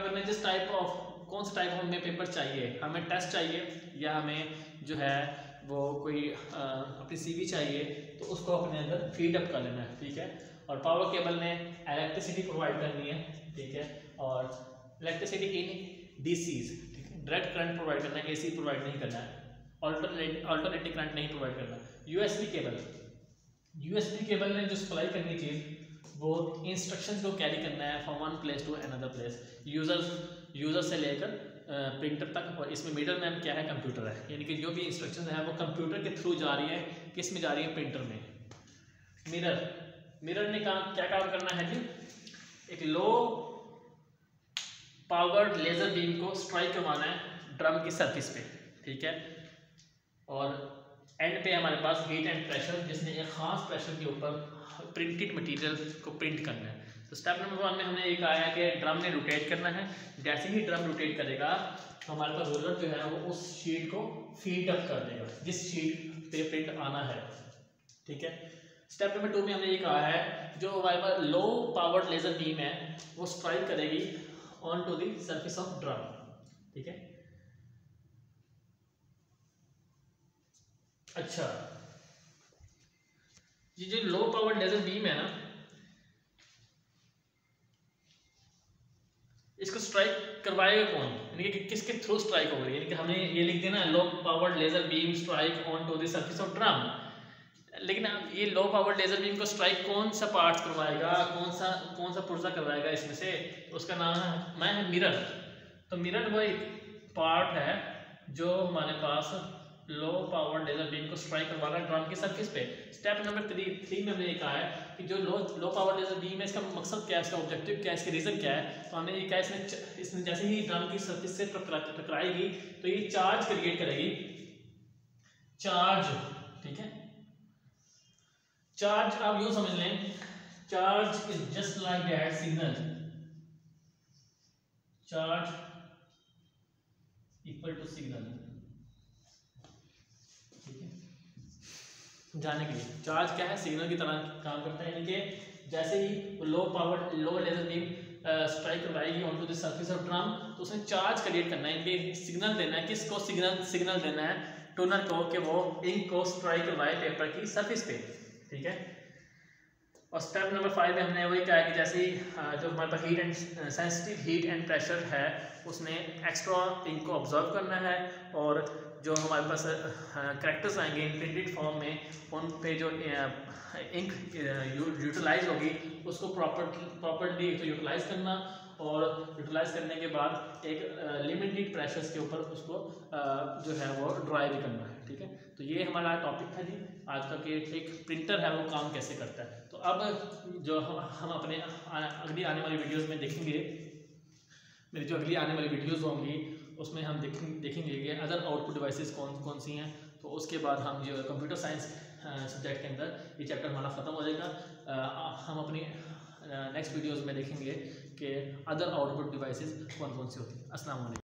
हमें जिस type of कौन सा टाइप हमें पेपर चाहिए, हमें टेस्ट चाहिए या हमें जो है वो कोई अपनी सीवी चाहिए, तो उसको अपने अंदर फीड अप कर लेना है, ठीक है। और पावर केबल ने इलेक्ट्रिसिटी प्रोवाइड करनी है, ठीक है, और इलेक्ट्रिसिटी इन डीसीज, ठीक है, डायरेक्ट करंट प्रोवाइड करना है, एसी प्रोवाइड नहीं करना है, अल्टरनेटिव करंट नहीं प्रोवाइड करना। यूएसबी केबल ने जो सप्लाई करनी चीज़ वो इंस्ट्रक्शंस को कैरी करना है from one place to another place, user से लेकर प्रिंटर तक। और इसमें मिडल मैन क्या है, कंप्यूटर है, यानी कि जो भी इंस्ट्रक्शंस है वो कंप्यूटर के थ्रू जा रही है, किस में जा रही है, प्रिंटर में। मिरर ने क्या काम करना है जी, एक लो पावर्ड लेजर बीम को स्ट्राइक करवाना है ड्रम की सरफेस पे, ठीक है। और एंड पे हमारे पास हीट एंड प्रेशर, जिसने एक खास प्रेशर के ऊपर प्रिंटेड मटेरियल को प्रिंट करना है। तो स्टेप नंबर 1 में हमने ये कहा है कि ड्रम ने रोटेट करना है। जैसे ही ड्रम रोटेट करेगा तो हमारे पास रोलर जो है वो उस शीट को फीड अप कर देगा जिस शीट पे प्रिंट आना है, ठीक है। स्टेप नंबर 2 में हमने ये कहा है जो हमारे पास लो पावर्ड लेजर बीम है वो स्ट्राइक करेगी on to the surface of drum, ठीक है। अच्छा, ये जो लो पावर लेजर बीम है ना, इसको स्ट्राइक करवाएगा कौन, यानी कि किसके थ्रू स्ट्राइक होगी, यानी कि हमने ये लिख देना low power laser beam strike on to the surface of drum. लेकिन ये लो पावर लेजर बीम को स्ट्राइक कौन सा पार्ट करवाएगा, कौन सा पुर्जा करवाएगा इसमें से, उसका नाम है मिरर। तो मिरर वो एक पार्ट है जो हमारे पास लो पावर लेजर बीम को स्ट्राइक करवाना ड्रम की सरफेस पे। स्टेप नंबर 3 में हमने ये कहा है कि जो लो पावर लेजर बीम है इसका मकसद क्या है, इसका ऑब्जेक्टिव क्या है, इसके रीजन क्या है। तो हमने ये कहा इसमें जैसे ही ड्रम की सरफेस से टकराएगी तो ये चार्ज क्रिएट करेगी, चार्ज, ठीक है। चार्ज आप यूं समझ लें, charge is just like that signal, charge equal to signal, जाने के लिए चार्ज क्या है, सिग्नल की तरह काम करता है। यानी कि जैसे ही लो लेजर बीम स्ट्राइक करवाएगी on to the surface of drum तो उसने चार्ज क्रिएट करना है, इनके सिग्नल देना है, किसको सिग्नल देना है, टूनर को, कि वो इंक को स्ट्राइक करवाए पेपर की सरफेस पे, ठीक है। और स्टेप नंबर 5 में हमने वही कहा है कि जैसे ही जो हमारे पास सेंसिटिव हीट एंड प्रेशर है उसने एक्स्ट्रा इंक को ऑब्जर्व करना है, और जो हमारे पास कैरेक्टर्स आएंगे प्रिंटेड फॉर्म में उन पे जो इंक यूटिलाइज होगी उसको प्रॉपर्ली तो यूटिलाइज करना, और यूटिलाइज करने के बाद एक लिमिटेड प्रेशर्स के ऊपर उसको जो है वो ड्राई भी करना है, ठीक है। तो ये हमारा टॉपिक था जी आज का कि एक प्रिंटर है वो काम कैसे करता है। तो अब जो हम अपने अगली आने वाली वीडियोस में देखेंगे, मेरी जो अगली आने वाली वीडियोस होंगी उसमें हम देखेंगे कि अदर आउटपुट डिवाइसेस कौन सी हैं। तो उसके बाद हम जो कंप्यूटर साइंस सब्जेक्ट के अंदर ये चैप्टर हमारा ख़त्म हो जाएगा। हम अपनी नेक्स्ट वीडियोस में देखेंगे कि अदर आउटपुट डिवाइसेस कौन सी होती हैं। अस्सलाम वालेकुम।